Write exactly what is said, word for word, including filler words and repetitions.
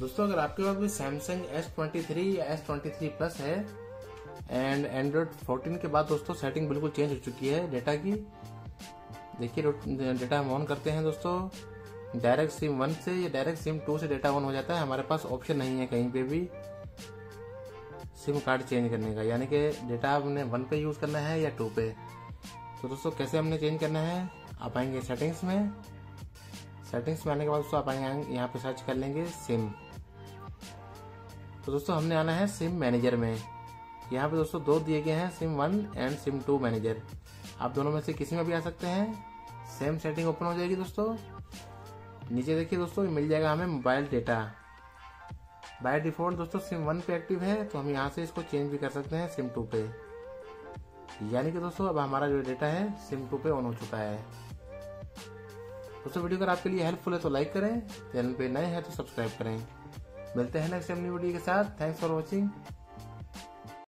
दोस्तों अगर आपके पास भी सैमसंग एस ट्वेंटी थ्री या एस ट्वेंटी थ्री प्लस है एंड एंड्रॉइड फोर्टीन के बाद दोस्तों सेटिंग बिल्कुल चेंज हो चुकी है डेटा की। देखिए डेटा हम ऑन करते हैं दोस्तों, डायरेक्ट सिम वन से या डायरेक्ट सिम टू से डेटा ऑन हो जाता है। हमारे पास ऑप्शन नहीं है कहीं पे भी सिम कार्ड चेंज करने का, यानी कि डेटा हमने वन पे यूज करना है या टू पे। तो दोस्तों कैसे हमने चेंज करना है, आप आएंगे सेटिंग्स में। सेटिंग्स में आने के बाद दोस्तों आप आएंगे यहाँ पे सर्च कर लेंगे सिम। तो दोस्तों हमने आना है सिम मैनेजर में। यहाँ पे दोस्तों दो दिए गए हैं, SIM one and SIM two manager. आप दोनों में से किसी में भी आ सकते हैं। सेम सेटिंग ओपन हो जाएगी दोस्तों। नीचे देखिए दोस्तों मिल जाएगा हमें मोबाइल डेटा। बाय डिफॉल्ट दोस्तों सिम वन पे एक्टिव है, तो हम यहाँ से इसको चेंज भी कर सकते हैं सिम टू पे। यानी कि दोस्तों अब हमारा जो डेटा है सिम टू पे ऑन हो चुका है। दोस्तों वीडियो अगर आपके लिए हेल्पफुल है तो लाइक करें, चैनल पे नए हैं तो सब्सक्राइब करें। मिलते हैं नेक्स्ट टाइम न्यू वीडियो के साथ। Thanks for watching.